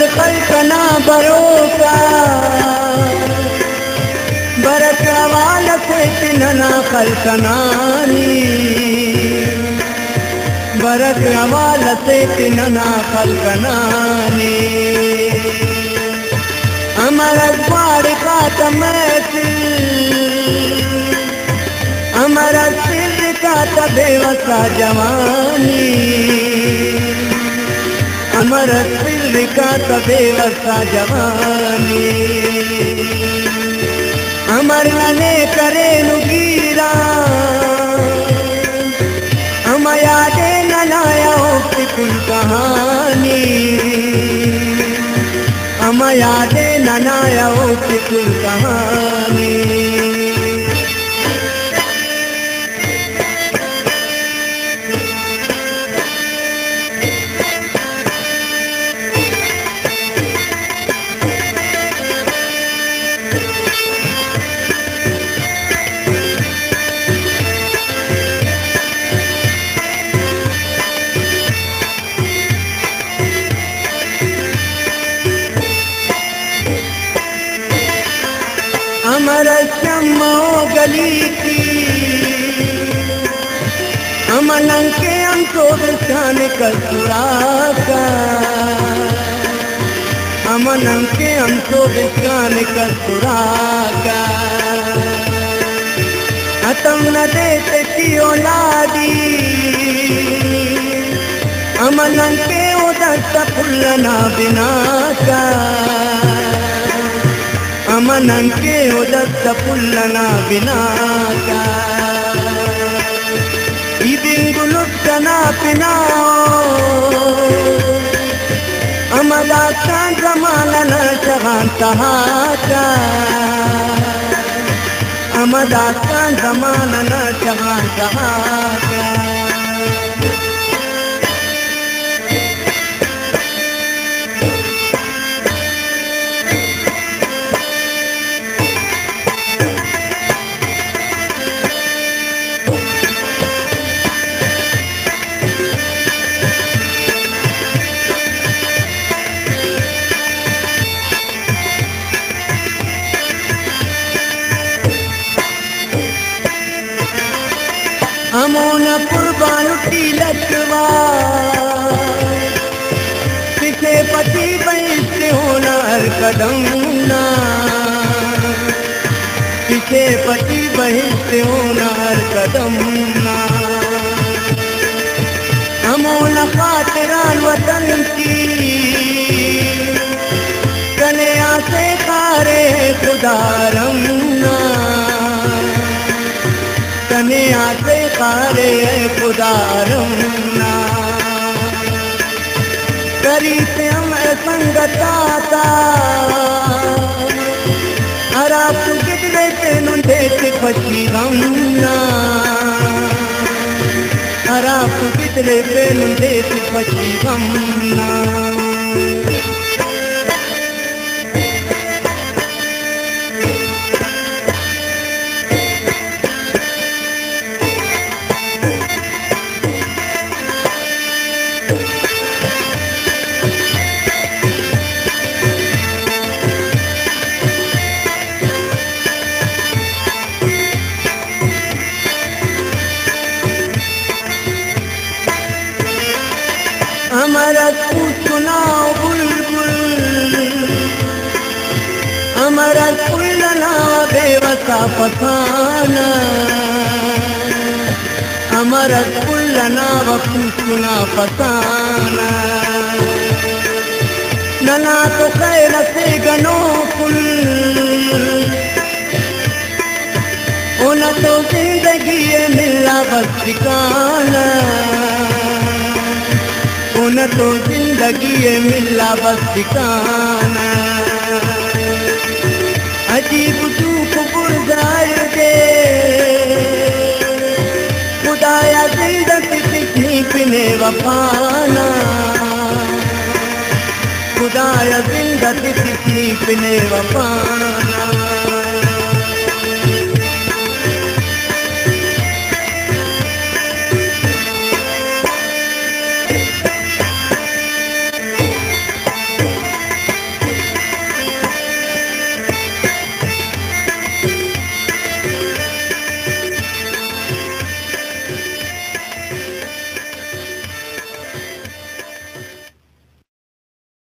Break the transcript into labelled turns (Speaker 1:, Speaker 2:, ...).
Speaker 1: खलकना भरोसा बरसवाल से तिनना खलकनानी बरसवाल से तिनना खलकनानी अमर द्वार का तमैसी अमर सिर का तबेवसा जवानी अमर सिर का तबेवसा जवानी अमर ने करे नुगीरा हम यादे ननाया की कुल कहानी हम यादे ननाया की कुल कहानी अमर शम्मो गली की अमलन के हमको बिछान कसूरा का अमलन के हमको बिछान कसूरा का तुम न देते की औलादी अमलन के उधर फुलना बिना का अमनन के उदत्त पुल्लना बिना का इदिंगुलुत्तना पिनाओ अमला का जमानन जहान तहाका अमला का जमानन जहान तहाका अमोन कुर्बान तिलकवा किसे पति बैठे होना हर कदम ना किसे पति बैठे होना हर कदम ना अमोन खातिरान वतन की कने आसे खारे खुदारम ना कने आसे खारे खुदारम ना करी से हम संगताता अरा तू कितने तेनु देख पची गमना अरा तू कितने तेनु देख पची गमना हमारा तू सुनाओ बुलबुल हमारा फुलना बेवसा पठाना हमारा फुलना वफू सुना पठाना नना तो खैर से गनो फुल उन तो जिंदगी मिला बस ठिकाना उन तो जिंदगी मिला बस ठिकाना अजीब दुख बुझाए दे खुदाया जिंदगी कितनी पिने वफाना खुदाया जिंदगी कितनी पिने वफाना